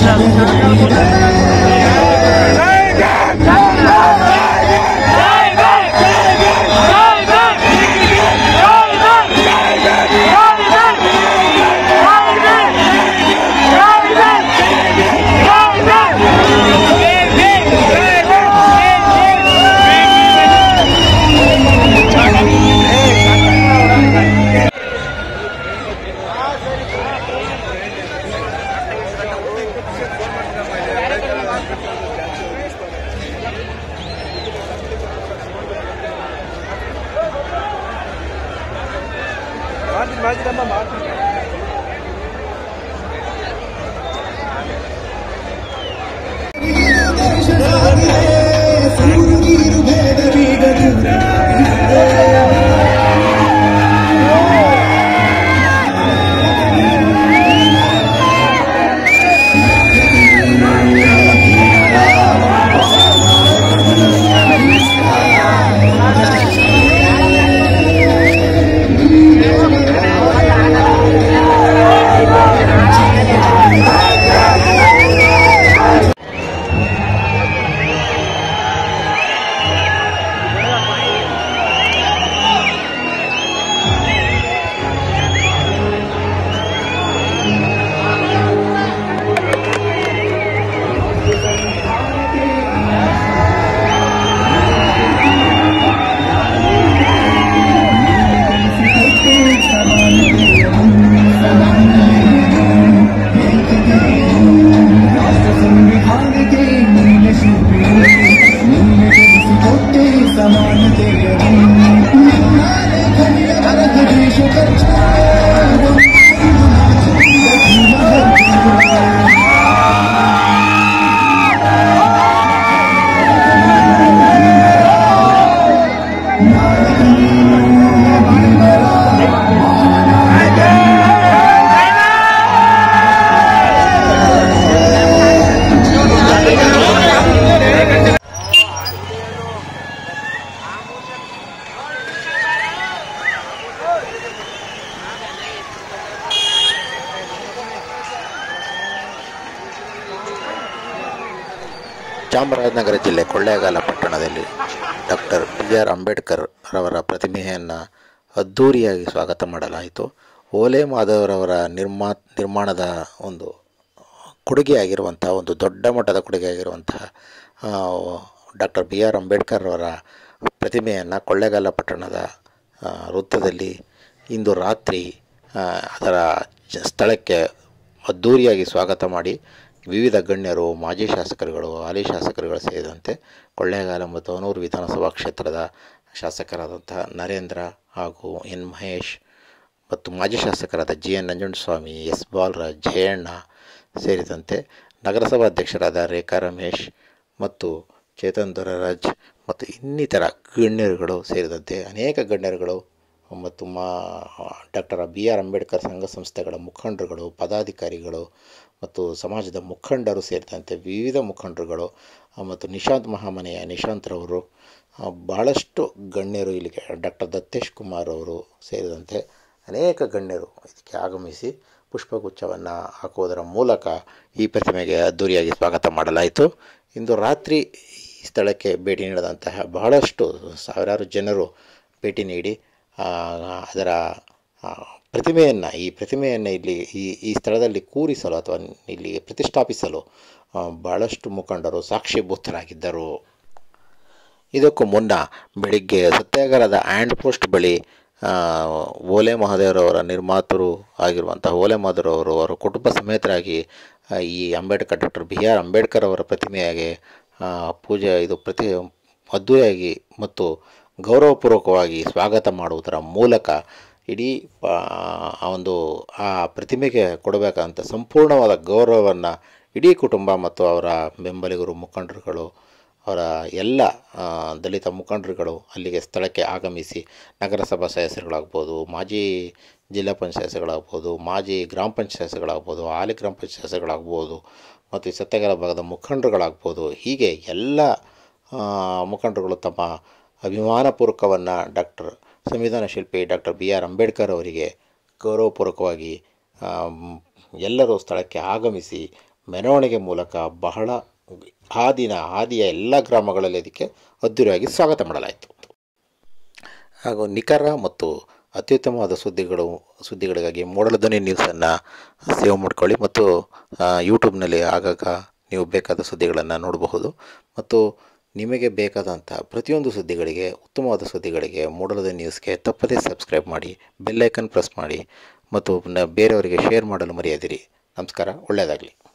ಚಾಮರಾಜನಗರ ಜಿಲ್ಲೆ ಕೊಳ್ಳೇಗಾಲ ಪಟ್ಟಣದಲ್ಲಿ doctor B R. Ambedkar ರವರ ಪ್ರತಿಮೆಯನ್ನು ಅದ್ಧೂರಿಯಾಗಿ ಸ್ವಾಗತ ಮಾಡಲಾಯಿತು. ಓಲೆ ಮಾಧವರವರ ನಿರ್ಮಾಣದ ಒಂದು ಕೊಡುಗೆಯಾಗಿರುವಂತಹ, ಒಂದು ದೊಡ್ಡ ಮಟ್ಟದ ಕೊಡುಗೆಯಾಗಿರುವಂತಹ ಡಾಕ್ಟರ್ ಬಿ.ಆರ್. ಅಂಬೇಡ್ಕರ್ ರವರ ಪ್ರತಿಮೆಯನ್ನು ಕೊಳ್ಳೇಗಾಲ ಪಟ್ಟಣದ ವೃತ್ತದಲ್ಲಿ ಇಂದು ರಾತ್ರಿ ಅದರ ಸ್ಥಳಕ್ಕೆ ಅದ್ಧೂರಿಯಾಗಿ ಸ್ವಾಗತ ಮಾಡಿ ವಿವಿಧ ಗಣ್ಯರು, ಮಾಜಿ ಶಾಸಕರುಗಳು, ಹಾಲಿ ಶಾಸಕರುಗಳು ಸೇರಿದಂತೆ ಕೊಳ್ಳೇಗಾಲ ಮತ್ತು ಹೊನ್ನೂರು ವಿಧಾನಸಭಾ ಕ್ಷೇತ್ರದ ಶಾಸಕರಾದಂತಹ ನರೇಂದ್ರ ಹಾಗೂ ಎನ್. ಮಹೇಶ್ ಮತ್ತು ಮಾಜಿ ಶಾಸಕರಾದ ಜಿ.ಎನ್. ನಂಜುಂಡಸ್ವಾಮಿ, ಎಸ್. ಬಾಲರಾಜ್, ಜಯಣ್ಣ ಸೇರಿದಂತೆ ನಗರಸಭಾ ಅಧ್ಯಕ್ಷರಾದ ರೇಖಾ ರಮೇಶ್ ಮತ್ತು ಚೇತನ್ ದೊರರಾಜ್ ಮತ್ತು ಇನ್ನಿತರ ಗಣ್ಯರುಗಳು ಸೇರಿದಂತೆ ಅನೇಕ ಗಣ್ಯರುಗಳು ಮತ್ತು ಡಾಕ್ಟರ್ ಬಿ.ಆರ್. ಅಂಬೇಡ್ಕರ್ ಸಂಘ ಸಂಸ್ಥೆಗಳ ಮುಖಂಡರುಗಳು, ಪದಾಧಿಕಾರಿಗಳು ಮತ್ತು ಸಮಾಜದ ಮುಖಂಡರು ಸೇರಿದಂತೆ ವಿವಿಧ ಮುಖಂಡರುಗಳು ಮತ್ತು ನಿಶಾಂತ್ ಮಹಾಮನೆಯ ನಿಶಾಂತ್ರವರು, ಬಹಳಷ್ಟು ಗಣ್ಯರು ಇಲ್ಲಿಗೆ ಡಾಕ್ಟರ್ ದತ್ತೇಶ್ ಕುಮಾರ್ ಅವರು ಸೇರಿದಂತೆ ಅನೇಕ ಗಣ್ಯರು ಇದಕ್ಕೆ ಆಗಮಿಸಿ ಪುಷ್ಪಗುಚ್ಛವನ್ನು ಹಾಕುವುದರ ಮೂಲಕ ಈ ಪ್ರತಿಮೆಗೆ ಅದ್ಧೂರಿಯಾಗಿ ಸ್ವಾಗತ ಮಾಡಲಾಯಿತು. ಇಂದು ರಾತ್ರಿ ಈ ಸ್ಥಳಕ್ಕೆ ಭೇಟಿ ನೀಡಿದಂತಹ ಬಹಳಷ್ಟು ಸಾವಿರಾರು ಜನರು ಭೇಟಿ ನೀಡಿ ಅದರ ಈ ಪ್ರತಿಮೆಯನ್ನು ಇಲ್ಲಿ ಈ ಸ್ಥಳದಲ್ಲಿ ಕೂರಿಸಲು ಅಥವಾ ಇಲ್ಲಿ ಪ್ರತಿಷ್ಠಾಪಿಸಲು ಬಹಳಷ್ಟು ಮುಖಂಡರು ಸಾಕ್ಷೀಭೂತರಾಗಿದ್ದರು. ಇದಕ್ಕೂ ಮುನ್ನ ಬೆಳಿಗ್ಗೆ ಸತ್ಯಾಗ್ರಹದ ಹ್ಯಾಂಡ್ ಪೋಸ್ಟ್ ಬಳಿ ಓಲೆ ಮಹದೇವರವರ ನಿರ್ಮಾತೃ ಆಗಿರುವಂತಹ ಓಲೆ ಮಹದೇವರವರು ಅವರ ಕುಟುಂಬ ಸಮೇತರಾಗಿ ಈ ಡಾಕ್ಟರ್ ಬಿ.ಆರ್. ಅಂಬೇಡ್ಕರ್ ಅವರ ಪ್ರತಿಮೆಯಾಗಿ ಪೂಜೆ ಅದ್ದೂರಿಯಾಗಿ ಮತ್ತು ಗೌರವಪೂರ್ವಕವಾಗಿ ಸ್ವಾಗತ ಮಾಡುವುದರ ಮೂಲಕ ಇಡೀ ಆ ಪ್ರತಿಮೆಗೆ ಕೊಡಬೇಕಂತ ಸಂಪೂರ್ಣವಾದ ಗೌರವವನ್ನು ಇಡೀ ಕುಟುಂಬ ಮತ್ತು ಅವರ ಬೆಂಬಲಿಗರು, ಮುಖಂಡರುಗಳು, ಅವರ ಎಲ್ಲ ದಲಿತ ಮುಖಂಡರುಗಳು ಅಲ್ಲಿಗೆ ಸ್ಥಳಕ್ಕೆ ಆಗಮಿಸಿ ನಗರಸಭಾ ಸದಸ್ಯರುಗಳಾಗ್ಬೋದು, ಮಾಜಿ ಜಿಲ್ಲಾ ಪಂಚಾಯತ್ಗಳಾಗ್ಬೋದು, ಮಾಜಿ ಗ್ರಾಮ ಪಂಚಾಯತ್ಗಳಾಗ್ಬೋದು, ಹಾಲಿ ಗ್ರಾಮ ಪಂಚಾಯತ್ಗಳಾಗ್ಬೋದು ಮತ್ತು ಈ ಸತ್ಯಾಗ್ರಹ ಭಾಗದ ಮುಖಂಡರುಗಳಾಗ್ಬೋದು, ಹೀಗೆ ಎಲ್ಲ ಮುಖಂಡರುಗಳು ತಮ್ಮ ಅಭಿಮಾನಪೂರ್ವಕವನ್ನು ಸಂವಿಧಾನ ಶಿಲ್ಪಿ ಡಾಕ್ಟರ್ ಬಿ.ಆರ್. ಅಂಬೇಡ್ಕರ್ ಅವರಿಗೆ ಗೌರವಪೂರ್ವಕವಾಗಿ ಎಲ್ಲರೂ ಸ್ಥಳಕ್ಕೆ ಆಗಮಿಸಿ ಮೆರವಣಿಗೆ ಮೂಲಕ ಬಹಳ ಹಾದಿಯ ಎಲ್ಲ ಗ್ರಾಮಗಳಲ್ಲಿ ಅದಕ್ಕೆ ಅದ್ದೂರಿಯಾಗಿ ಸ್ವಾಗತ ಮಾಡಲಾಯಿತು. ಹಾಗೂ ನಿಖರ ಮತ್ತು ಅತ್ಯುತ್ತಮವಾದ ಸುದ್ದಿಗಳಿಗಾಗಿ ಮೂಡಲಧ್ವನಿ ನ್ಯೂಸನ್ನು ಸೇವ್ ಮಾಡ್ಕೊಳ್ಳಿ ಮತ್ತು ಯೂಟ್ಯೂಬ್ನಲ್ಲಿ ಆಗಾಗ ನೀವು ಬೇಕಾದ ಸುದ್ದಿಗಳನ್ನು ನೋಡಬಹುದು. ಮತ್ತು ನಿಮಗೆ ಬೇಕಾದಂಥ ಪ್ರತಿಯೊಂದು ಸುದ್ದಿಗಳಿಗೆ, ಉತ್ತಮವಾದ ಸುದ್ದಿಗಳಿಗೆ ಮೂಡಲಧ್ವನಿ ನ್ಯೂಸ್ಗೆ ತಪ್ಪದೇ ಸಬ್ಸ್ಕ್ರೈಬ್ ಮಾಡಿ, ಬೆಲ್ಲೈಕನ್ ಪ್ರೆಸ್ ಮಾಡಿ ಮತ್ತು ಬೇರೆಯವರಿಗೆ ಶೇರ್ ಮಾಡಲು ಮರೆಯದಿರಿ. ನಮಸ್ಕಾರ, ಒಳ್ಳೆಯದಾಗಲಿ.